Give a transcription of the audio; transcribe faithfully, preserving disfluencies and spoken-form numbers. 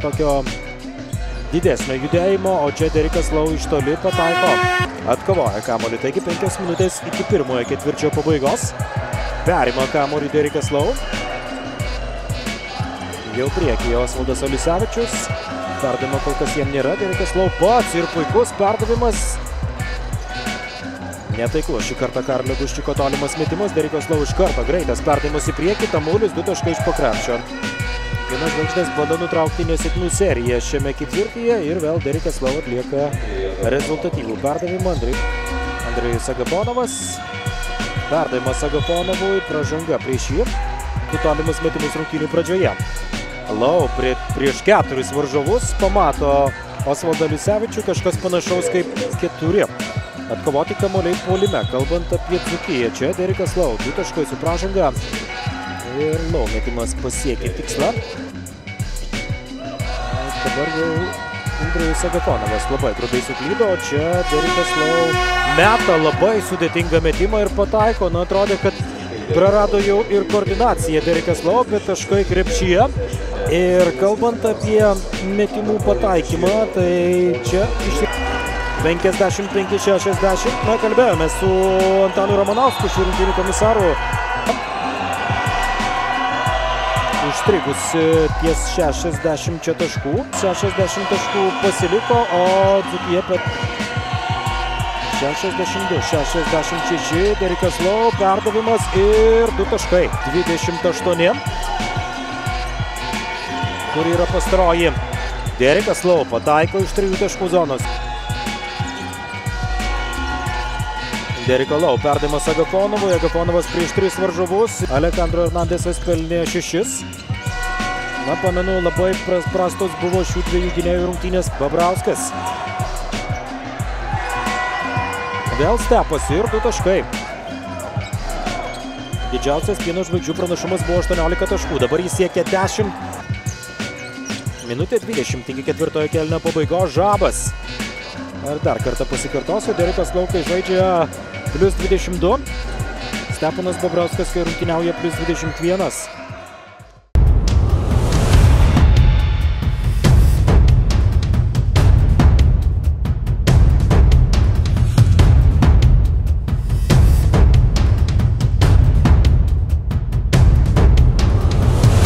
tokio didesnio judėjimo, o čia Derikas Lau iš toli pataiko. Atkovoja kamuolį, taigi penkios minutės iki pirmojo ketvirčio pabaigos. Perima kamuolį Derikas Lau. Jau priekyje Osvaldas Olisevičius. Perdavimo kol kas jam nėra. Derikas Lau pats ir puikus perdavimas. Netaiklus šį kartą Karolio Guščiko tolimas metimas. Derikas Lau iš karto greitas perdavimas į priekį. Tamulis du taškai iš po krepšio. Vienas žvaigždės bando nutraukti nesėkmių seriją šiame ketvirtyje ir vėl Derikas Lau atlieka rezultatyvų perdavimą. Andrejus Agafonovas. Perdavimas Agafonovui, pražanga prieš jį. Du tolimus metimus rungtynių pradžioje. Lau prie, prieš keturis varžovus pamato Osvaldą Olisevičių, kažkas panašaus kaip keturi. Atkovoti kamuoliai puolime, kalbant apie Dzūkiją. Čia Derikas Lau, du taškai su pražanga. Ir Lau metimas pasiekė tikslą. Dabar jau Andrejus Agafonovas labai grubiai suklydo, o čia Derikas Lau meta labai sudėtingą metimą ir pataiko. Na, atrodė, kad prarado jau ir koordinaciją Derikas Lau, bet taškai krepšyje. Ir kalbant apie metimų pataikymą, tai čia iš penkiasdešimt penki šešiasdešimt. Na, kalbėjome su Antanu Romanovskiu, šių rungtynių komisaru. Užstrigus ties šešiasdešimt taškų. šešiasdešimt taškų pasiliko, o Dzūkija per šešiasdešimt du šešiasdešimt šeši. Derikas Lau perdavimas ir du taškai. dvidešimt aštuoni. Kur yra pastaroji. Derikas Lau pataiko iš trijų taškų zonos. Deriko Lau perdavimas Agafonovui. Agafonovas prieš tris varžovus. Alejandro Hernandesas pelnė šešis. Na, pamenu, labai prastos buvo šių dviejų gynėjų rungtynės. Babrauskas. Vėl stepas ir du taškai. Didžiausias Pieno žvaigždžių pranašumas buvo aštuoniolika taškų. Dabar jis siekia dešimt. Minutė dvidešimt iki ketvirtojo kėlinio pabaigos. Žabas. Ir dar kartą pasikartosiu. Derikas Lau kai žaidžia plius dvidešimt du. Steponas Babrauskas kai rungtyniauja plius dvidešimt vienas.